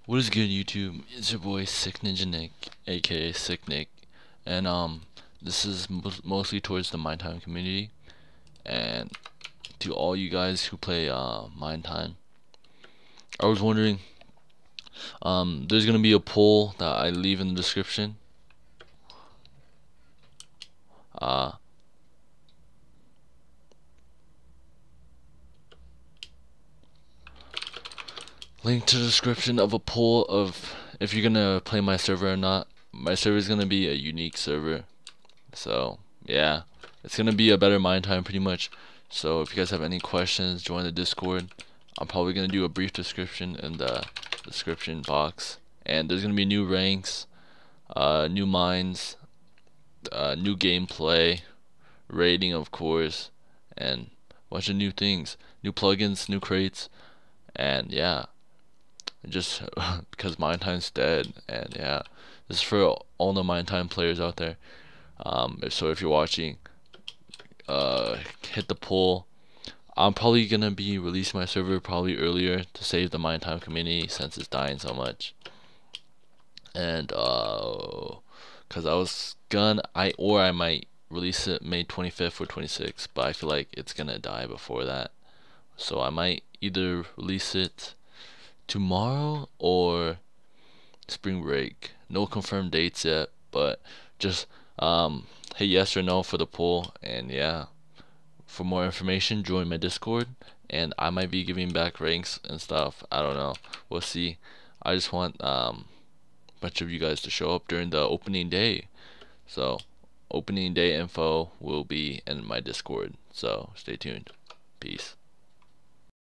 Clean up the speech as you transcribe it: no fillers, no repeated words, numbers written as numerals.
What is good, YouTube? It's your boy Sick Ninja Nick, aka Sick Nick, and this is mostly towards the Mind Time community, and to all you guys who play Mind Time. I was wondering, there's gonna be a poll that I leave in the description. Uh, Link to the description of a poll of if you're gonna play my server or not. My server is gonna be a unique server, so yeah, it's gonna be a better Mind Time pretty much. So if you guys have any questions, join the Discord. I'm probably gonna do a brief description in the description box, and there's gonna be new ranks, new mines, new gameplay, rating of course, and a bunch of new things, new plugins, new crates, and yeah, just because Mind Time's dead, and yeah, this is for all the Mind Time players out there. So if you're watching, hit the poll. I'm probably gonna be releasing my server probably earlier to save the Mind Time community since it's dying so much. And cause I might release it May 25th or 26th, but I feel like it's gonna die before that. So I might either release it tomorrow or spring break. No confirmed dates yet, but just hit yes or no for the poll, and yeah. For more information, join my Discord, and I might be giving back ranks and stuff. I don't know. We'll see. I just want a bunch of you guys to show up during the opening day. So, opening day info will be in my Discord. So, stay tuned. Peace.